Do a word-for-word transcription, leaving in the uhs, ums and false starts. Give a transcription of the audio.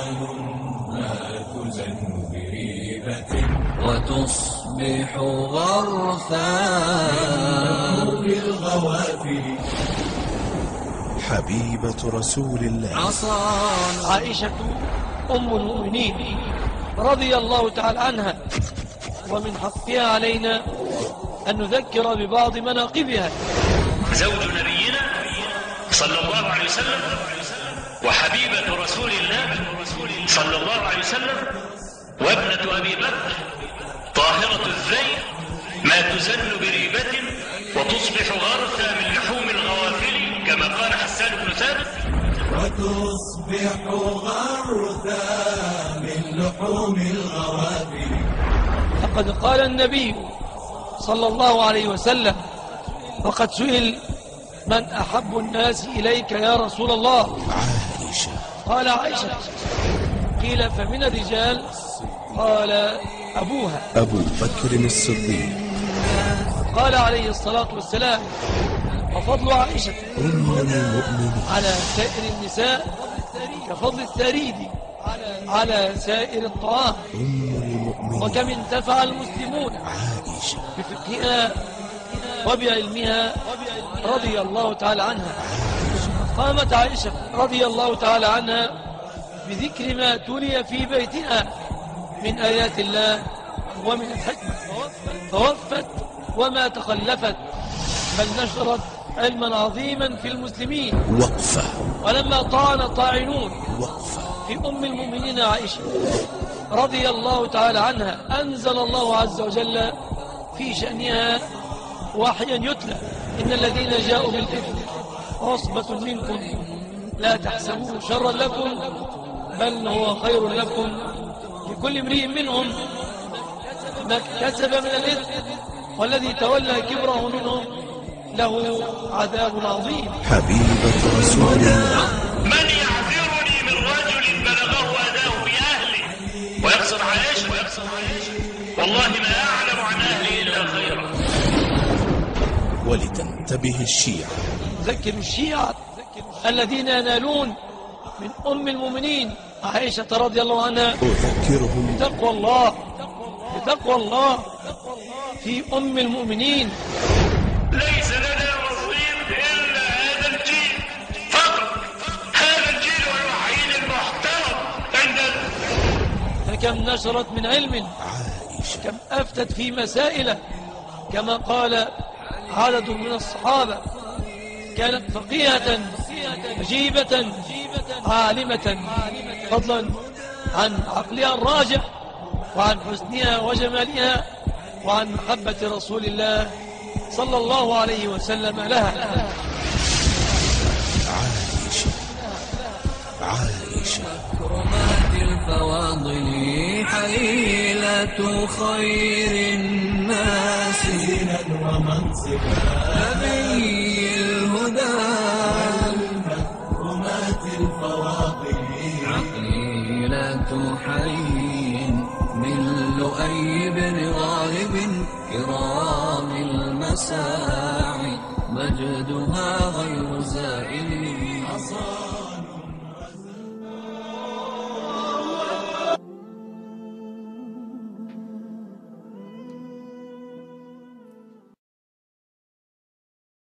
ما تزن بريبة وتصبح غرثا بالغوافل. حبيبة رسول الله عصانا عائشة أم المؤمنين رضي الله تعالى عنها، ومن حقها علينا أن نذكر ببعض مناقبها. زوج نبينا صلى الله عليه وسلم وحبيبة رسول الله صلى الله عليه وسلم وابنة أبي بكر طاهرة الذيل ما تزن بريبة وتصبح غرثا من لحوم الغوافل كما قال حسان بن ثابت. وتصبح غرثا من لحوم الغوافل. لقد قال النبي صلى الله عليه وسلم وقد سئل: من أحب الناس إليك يا رسول الله؟ عائشة. قال: عائشة. قيل: فمن الرجال؟ قال: أبوها أبو بكر الصديق. قال عليه الصلاة والسلام: وفضل عائشة أم المؤمنين على سائر النساء كفضل الثريد على سائر الطعام. أم المؤمنين وكم انتفع المسلمون عائشة. بفقهها وبعلمها رضي الله تعالى عنها. قامت عائشة رضي الله تعالى عنها بذكر ما تلي في بيتها من آيات الله ومن الحكمة، فوفت وما تخلفت، بل نشرت علما عظيما في المسلمين. وقفة. ولما طعن طاعنون وقفة في أم المؤمنين عائشة رضي الله تعالى عنها، أنزل الله عز وجل في شأنها وحيا يتلى: إن الذين جاءوا بالإثم عصبة منكم لا تحسبوه شرا لكم بل هو خير لكم، لكل امرئ منهم ما اكتسب من الإثم والذي تولى كبره منهم له عذاب عظيم. حبيبة رسول الله. من يعذرني من رجل بلغه أذاه في أهلي ويقصد عائشة؟ والله ما أعلم عن أهلي إلا خيرا. ولتنتبه الشيعة. ذكر الشيعة الذين ينالون من أم المؤمنين عائشة رضي الله عنها أذكرهم بتقوى الله بتقوى الله في أم المؤمنين. ليس لنا نصيب إلا هذا الجيل فقط، هذا الجيل الوحيد المحترم عندنا. فكم نشرت من علم، عائشة. كم أفتت في مسائل، كما قال عدد من الصحابة: كانت فقيهة عجيبة عالمة، فضلا عن عقلها الراجح وعن حسنها وجمالها وعن محبة رسول الله صلى الله عليه وسلم لها. عائشة. عائشة. كرمات الفواضل حليلة خير الناس دينا ومنصبا نبي الهدى مكرمات الفواضل عقيلة حي من لؤي بن غالب كرام المساعي مجدها غير زائل.